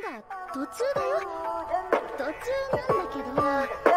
だ途中だよ。途中なんだけど。